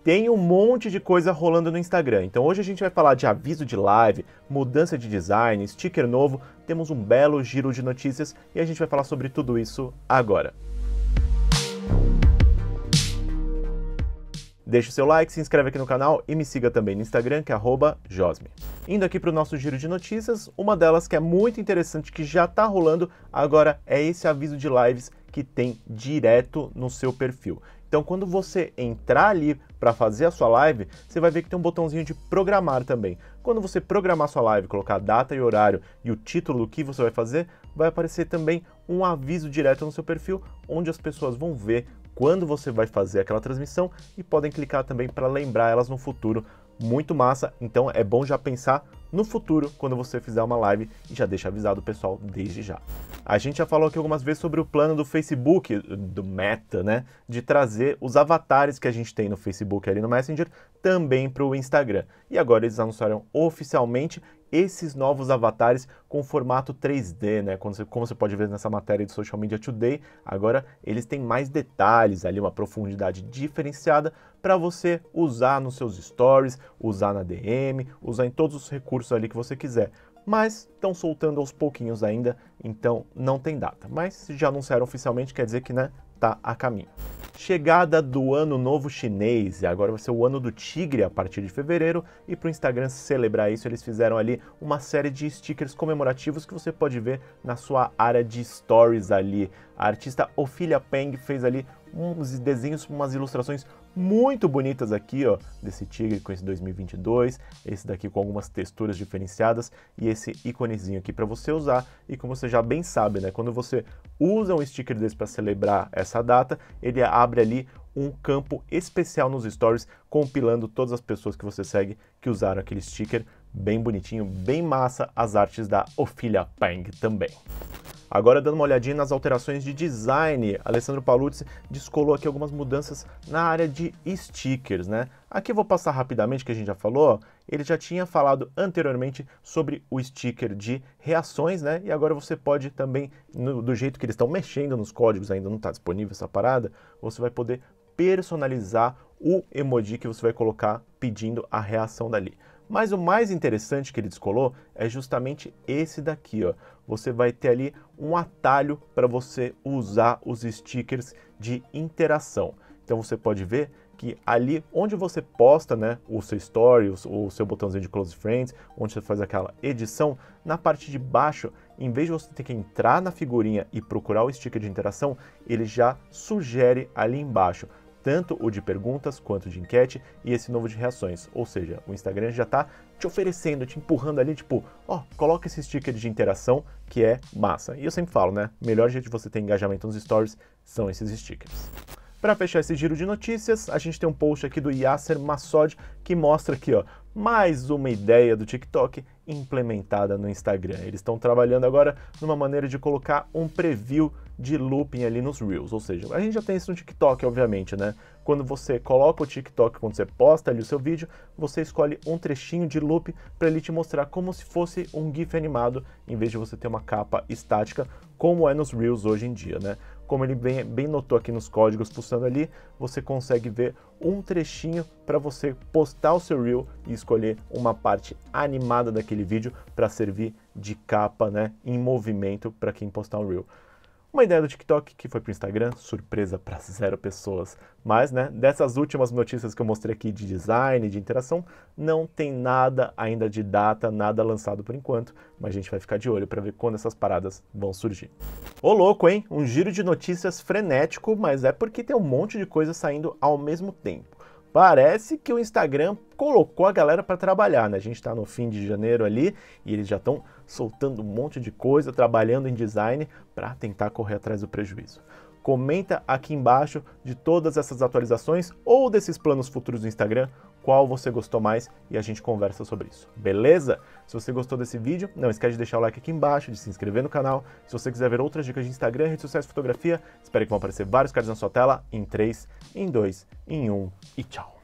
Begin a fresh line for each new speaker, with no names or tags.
Tem um monte de coisa rolando no Instagram. Então hoje a gente vai falar de aviso de live, mudança de design, sticker novo, temos um belo giro de notícias e a gente vai falar sobre tudo isso agora. Deixe o seu like, se inscreve aqui no canal e me siga também no Instagram, que é @josme. Indo aqui para o nosso giro de notícias, uma delas que é muito interessante, que já está rolando agora, é esse aviso de lives que tem direto no seu perfil. Então, quando você entrar ali para fazer a sua live, você vai ver que tem um botãozinho de programar também. Quando você programar a sua live, colocar a data e horário e o título do que você vai fazer, vai aparecer também um aviso direto no seu perfil, onde as pessoas vão ver quando você vai fazer aquela transmissão e podem clicar também para lembrar elas no futuro. Muito massa, então é bom já pensar no futuro quando você fizer uma live e já deixa avisado o pessoal desde já. A gente já falou aqui algumas vezes sobre o plano do Facebook, do Meta, né, de trazer os avatares que a gente tem no Facebook ali no Messenger também para o Instagram. E agora eles anunciaram oficialmente esses novos avatares com formato 3D, né? Como você pode ver nessa matéria de Social Media Today, agora eles têm mais detalhes ali, uma profundidade diferenciada para você usar nos seus stories, usar na DM, usar em todos os recursos ali que você quiser. Mas estão soltando aos pouquinhos ainda, então não tem data. Mas se já anunciaram oficialmente, quer dizer que, né, tá a caminho. Chegada do Ano Novo Chinês, e agora vai ser o Ano do Tigre a partir de fevereiro, e para o Instagram celebrar isso, eles fizeram ali uma série de stickers comemorativos que você pode ver na sua área de stories ali. A artista Ophelia Peng fez ali uns desenhos, umas ilustrações muito bonitas aqui, ó, desse tigre com esse 2022, esse daqui com algumas texturas diferenciadas e esse íconezinho aqui para você usar. E como você já bem sabe, né, quando você usa um sticker desse para celebrar essa data, ele abre ali um campo especial nos stories, compilando todas as pessoas que você segue que usaram aquele sticker. Bem bonitinho, bem massa as artes da Ophelia Peng também. Agora, dando uma olhadinha nas alterações de design, Alessandro Paluzzi descolou aqui algumas mudanças na área de stickers, né? Aqui eu vou passar rapidamente, que a gente já falou, ele já tinha falado anteriormente sobre o sticker de reações, né? E agora você pode também, do jeito que eles estão mexendo nos códigos, ainda não está disponível essa parada, você vai poder personalizar o emoji que você vai colocar pedindo a reação dali. Mas o mais interessante que ele descolou é justamente esse daqui, ó. Você vai ter ali um atalho para você usar os stickers de interação. Então você pode ver que ali onde você posta, né, o seu story, o seu botãozinho de close friends, onde você faz aquela edição, na parte de baixo, em vez de você ter que entrar na figurinha e procurar o sticker de interação, ele já sugere ali embaixo tanto o de perguntas quanto de enquete e esse novo de reações. Ou seja, o Instagram já está te oferecendo, te empurrando ali, tipo, ó, coloca esse sticker de interação que é massa. E eu sempre falo, né, melhor jeito de você ter engajamento nos stories são esses stickers. Para fechar esse giro de notícias, a gente tem um post aqui do Yasser Massod que mostra aqui, ó, mais uma ideia do TikTok implementada no Instagram. Eles estão trabalhando agora numa maneira de colocar um preview de looping ali nos Reels, ou seja, a gente já tem isso no TikTok, obviamente, né? Quando você coloca o TikTok, quando você posta ali o seu vídeo, você escolhe um trechinho de loop para ele te mostrar como se fosse um GIF animado, em vez de você ter uma capa estática, como é nos Reels hoje em dia, né? Como ele bem notou aqui nos códigos pulsando ali, você consegue ver um trechinho para você postar o seu Reel e escolher uma parte animada daquele vídeo para servir de capa, né, em movimento para quem postar um Reel. Uma ideia do TikTok que foi para o Instagram, surpresa para 0 pessoas. Mas, né, dessas últimas notícias que eu mostrei aqui de design, de interação, não tem nada ainda de data, nada lançado por enquanto, mas a gente vai ficar de olho para ver quando essas paradas vão surgir. Ô louco, hein? Um giro de notícias frenético, mas é porque tem um monte de coisa saindo ao mesmo tempo. Parece que o Instagram colocou a galera para trabalhar, né? A gente está no fim de janeiro ali e eles já estão soltando um monte de coisa, trabalhando em design para tentar correr atrás do prejuízo. Comenta aqui embaixo de todas essas atualizações ou desses planos futuros do Instagram, qual você gostou mais e a gente conversa sobre isso, beleza? Se você gostou desse vídeo, não esquece de deixar o like aqui embaixo, de se inscrever no canal. Se você quiser ver outras dicas de Instagram, redes sociais, fotografia, espero que vão aparecer vários cards na sua tela em 3, em 2, em 1 e tchau!